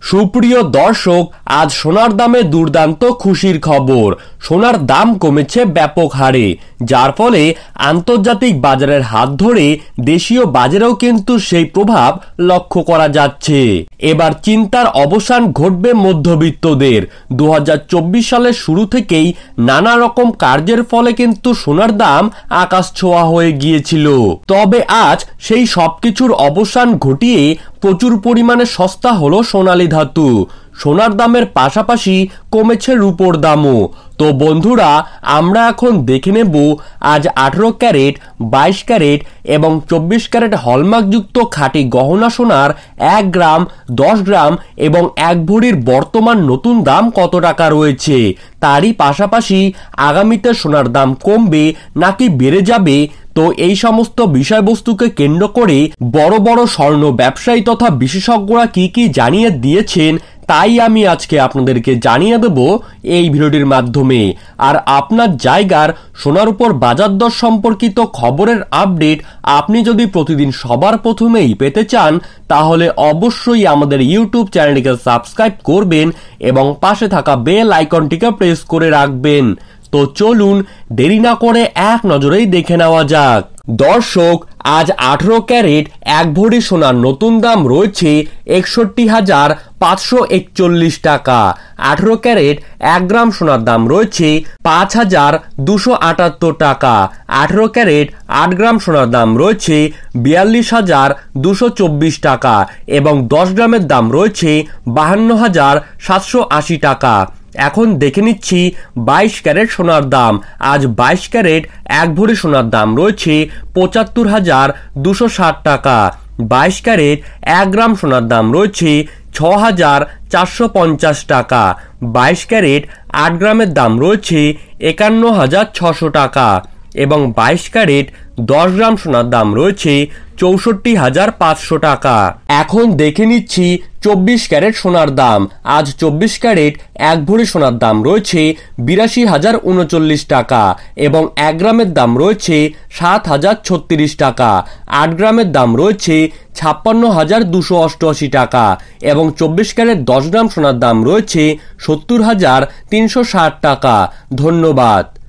সুপ্রিয় দর্শক, আজ সোনার দামে দুর্দান্ত খুশির খবর। সোনার দাম কমেছে ব্যাপক হারে, যার ফলে আন্তর্জাতিক বাজারের হাত ধরে দেশীয় বাজারেও কিন্তু সেই প্রভাব লক্ষ্য করা যাচ্ছে। এবার চিন্তার অবসান ঘটবে মধ্যবিত্তদের। 2024 সালের শুরু থেকেই নানা রকম কার্যের ফলে কিন্তু সোনার দাম আকাশ ছোঁয়া হয়ে গিয়েছিল। তবে আজ সেই সবকিছুর অবসান ঘটিয়ে প্রচুর পরিমাণে সস্তা হলো সোনালী ধাতু। সোনার দামের পাশাপাশি কমেছে রূপোর দামও। তো বন্ধুরা, আমরা এখন দেখে নেব আজ 18 ক্যারেট, 22 ক্যারেট এবং 24 ক্যারেট হলমার্কযুক্ত খাঁটি গহনা সোনার 1 গ্রাম, 10 গ্রাম এবং 1 ভরির বর্তমান নতুন দাম কত টাকা রয়েছে। তারই পাশাপাশি আগামীতে সোনার দাম কমবে নাকি বেড়ে যাবে, তো এই সমস্ত বিষয়বস্তুকে কেন্দ্র করে বড় বড় স্বর্ণ ব্যবসায়ী তথা বিশেষজ্ঞরা কি কি জানিয়ে দিয়েছেন, তাই আমি আজকে আপনাদেরকে জানিয়ে দেব এই ভিডিওটির মাধ্যমে। আর আপনার জায়গার সোনার উপর বাজার দর সম্পর্কিত খবরের আপডেট আপনি যদি প্রতিদিন সবার প্রথমেই পেতে চান, তাহলে অবশ্যই আমাদের ইউটিউব চ্যানেলটিকে সাবস্ক্রাইব করবেন এবং পাশে থাকা বেল আইকনটিকে প্রেস করে রাখবেন। তো চলুন দেরি না করে এক নজরেই দেখে নেওয়া যাক। দর্শক, আজ 18 ক্যারেট 1 ভরি সোনার নতুন দাম রয়েছে 61,541 টাকা। 18 ক্যারেট 1 গ্রাম সোনার দাম রয়েছে 5,278 টাকা। 18 ক্যারেট 8 গ্রাম সোনার দাম রয়েছে 42,224 টাকা এবং 10 গ্রামের দাম রয়েছে 52,780 টাকা। এখন দেখে নিচ্ছি 22 ক্যারেট সোনার দাম। আজ 22 ক্যারেট 1 ভরি সোনার দাম রয়েছে 75,260 টাকা। 22 ক্যারেট 1 গ্রাম সোনার দাম রয়েছে 6,450 টাকা। 22 ক্যারেট 8 গ্রামের দাম রয়েছে 51,600 টাকা এবং 22 ক্যারেট 10 গ্রাম সোনার দাম রয়েছে 64,500 টাকা। এখন দেখে নিচ্ছি 24 ক্যারেট সোনার দাম। আজ 24 ক্যারেট 1 ভরি সোনার দাম রয়েছে 82,039 টাকা এবং 1 গ্রামের দাম রয়েছে 7,036 টাকা। 8 গ্রামের দাম রয়েছে 56,288 টাকা এবং 24 ক্যারেট 10 গ্রাম সোনার দাম রয়েছে 70,360 টাকা। ধন্যবাদ।